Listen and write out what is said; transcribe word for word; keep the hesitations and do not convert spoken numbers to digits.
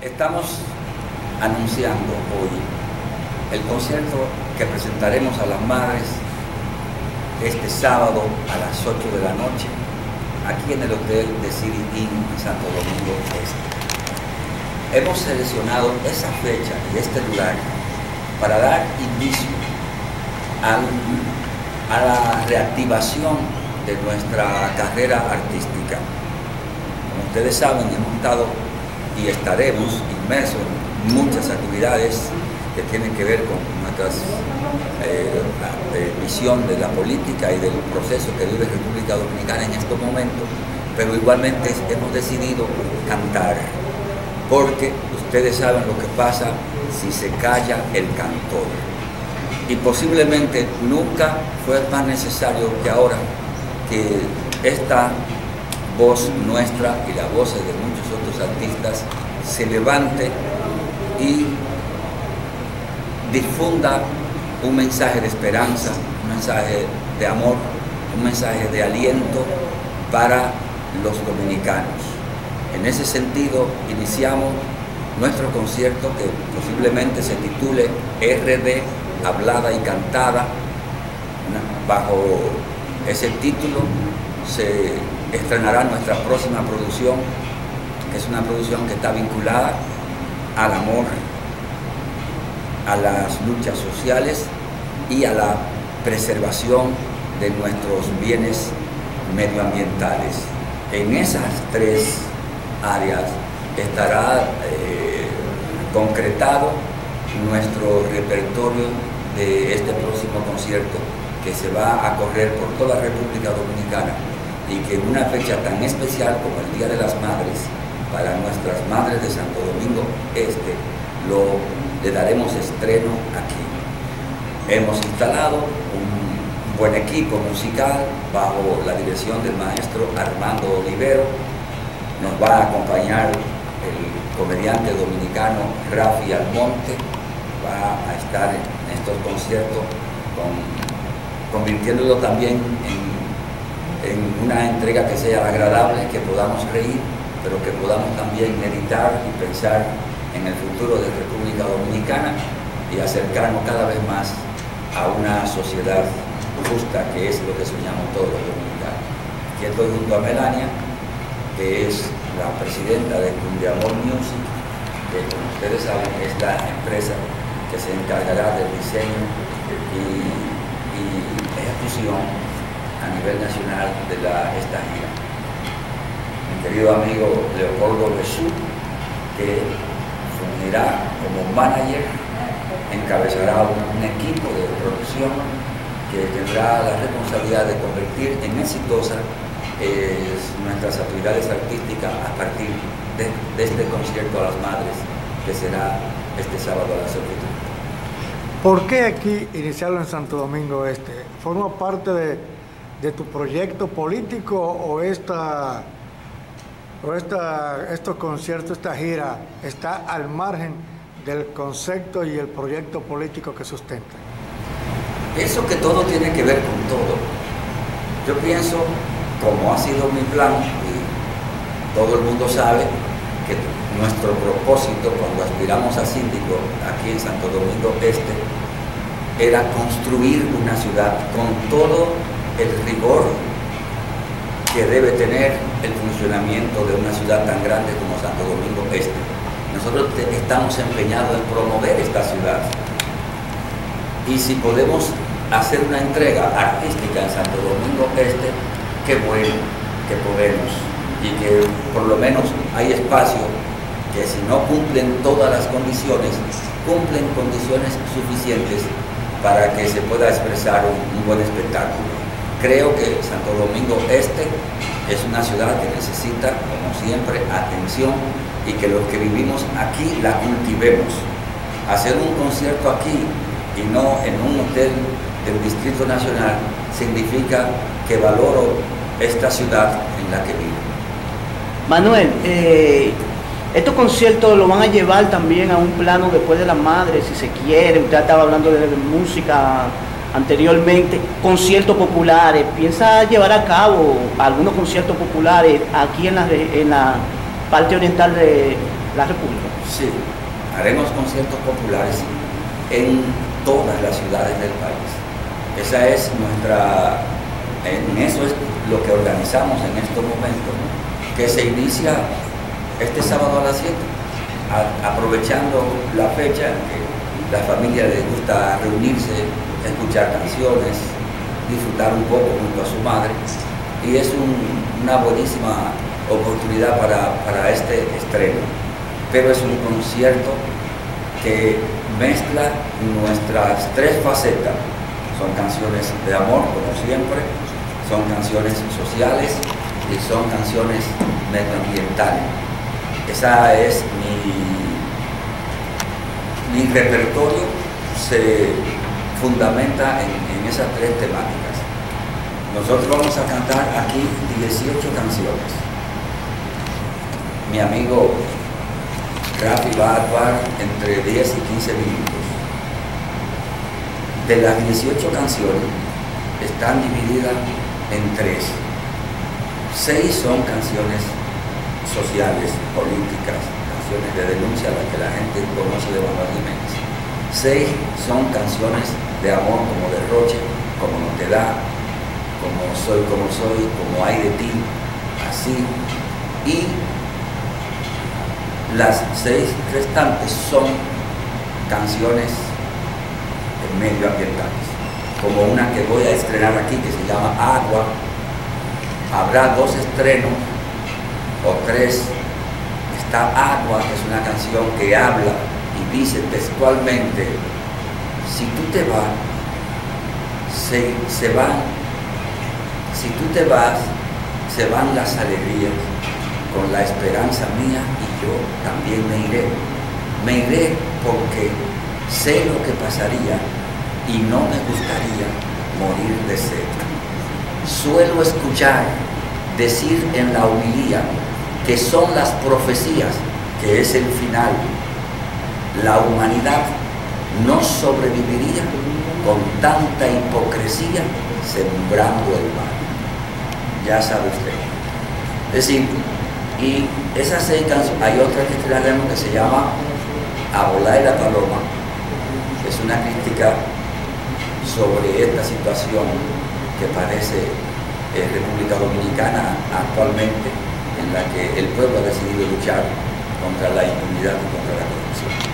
Estamos anunciando hoy el concierto que presentaremos a las madres este sábado a las ocho de la noche aquí en el Hotel de City Inn en Santo Domingo Este. Hemos seleccionado esa fecha y este lugar para dar inicio al, a la reactivación de nuestra carrera artística. Como ustedes saben, hemos estado y estaremos inmersos en muchas actividades que tienen que ver con nuestra eh, visión de la política y del proceso que vive República Dominicana en estos momentos, pero igualmente hemos decidido cantar, porque ustedes saben lo que pasa si se calla el cantor. Y posiblemente nunca fue más necesario que ahora que esta voz nuestra y la voz de muchos otros artistas se levante y difunda un mensaje de esperanza, un mensaje de amor, un mensaje de aliento para los dominicanos. En ese sentido, iniciamos nuestro concierto que posiblemente se titule R D, Hablada y Cantada. Bajo ese título se estrenará nuestra próxima producción, que es una producción que está vinculada al amor, a las luchas sociales y a la preservación de nuestros bienes medioambientales. En esas tres áreas estará eh, concretado nuestro repertorio de este próximo concierto, que se va a correr por toda la República Dominicana, y que en una fecha tan especial como el Día de las Madres, para nuestras madres de Santo Domingo Este, lo, le daremos estreno aquí. Hemos instalado un buen equipo musical bajo la dirección del maestro Armando Olivero. Nos va a acompañar el comediante dominicano Rafi Almonte, va a estar en estos conciertos con, convirtiéndolo también en en una entrega que sea agradable, que podamos reír, pero que podamos también meditar y pensar en el futuro de República Dominicana y acercarnos cada vez más a una sociedad justa, que es lo que soñamos todos los dominicanos. Aquí estoy junto a Melania, que es la presidenta de Cumbiamor Music, que, como ustedes saben, es la empresa que se encargará del diseño y, y ejecución a nivel nacional de la, esta gira. Mi querido amigo Leopoldo Besú, que fungirá como manager, encabezará un, un equipo de producción que tendrá la responsabilidad de convertir en exitosas eh, nuestras actividades artísticas a partir de, de este concierto a las madres, que será este sábado a las ocho. ¿Por qué aquí iniciarlo en Santo Domingo Este? ¿Forma parte de de tu proyecto político o esta o esta estos conciertos, esta gira está al margen del concepto y el proyecto político que sustenta? Pienso que todo tiene que ver con todo. Yo pienso, como ha sido mi plan, y todo el mundo sabe que nuestro propósito cuando aspiramos a síndico aquí en Santo Domingo Este era construir una ciudad con todo el rigor que debe tener el funcionamiento de una ciudad tan grande como Santo Domingo Este. Nosotros estamos empeñados en promover esta ciudad, y si podemos hacer una entrega artística en Santo Domingo Este, qué bueno que podemos, y que por lo menos hay espacio que, si no cumplen todas las condiciones, cumplen condiciones suficientes para que se pueda expresar un, un buen espectáculo. Creo que Santo Domingo Este es una ciudad que necesita, como siempre, atención, y que los que vivimos aquí la cultivemos. Hacer un concierto aquí y no en un hotel del Distrito Nacional significa que valoro esta ciudad en la que vivo. Manuel, eh, estos conciertos lo van a llevar también a un plano después de la madre, si se quiere. Usted estaba hablando de, de música anteriormente, conciertos populares. ¿Piensa llevar a cabo algunos conciertos populares aquí en la, en la parte oriental de, la República. Sí, haremos conciertos populares en todas las ciudades del país. Esa es nuestra, en eso es lo que organizamos en estos momentos, ¿no? Que se inicia este sábado a las siete, a, aprovechando la fecha en que la familia les gusta reunirse, escuchar canciones, disfrutar un poco junto a su madre, y es un, una buenísima oportunidad para, para este estreno. Pero es un concierto que mezcla nuestras tres facetas. Son canciones de amor, como siempre, son canciones sociales y son canciones medioambientales. Esa es mi, mi repertorio, se fundamenta en, en esas tres temáticas. Nosotros vamos a cantar aquí dieciocho canciones. Mi amigo Rafi va a actuar entre diez y quince minutos. De las dieciocho canciones están divididas en tres. Seis son canciones sociales, políticas, canciones de denuncia, las que la gente conoce de Manuel Jiménez. Seis son canciones de amor, como Derroche, como No te da, como Soy como soy, como Hay de ti, así. Y las seis restantes son canciones medioambientales, como una que voy a estrenar aquí que se llama Agua. Habrá dos estrenos o tres. Está Agua, que es una canción que habla y dice textualmente: si tú te vas, se, se van, si tú te vas, se van las alegrías, con la esperanza mía y yo también me iré. Me iré porque sé lo que pasaría y no me gustaría morir de sed. Suelo escuchar decir en la homilía que son las profecías, que es el final. La humanidad no sobreviviría con tanta hipocresía sembrando el mal. Ya sabe usted. Es decir, y esas seis canciones, hay otra que estrenaremos que se llama A volar la paloma. Es una crítica sobre esta situación que padece eh, República Dominicana actualmente, en la que el pueblo ha decidido luchar contra la impunidad y contra la corrupción.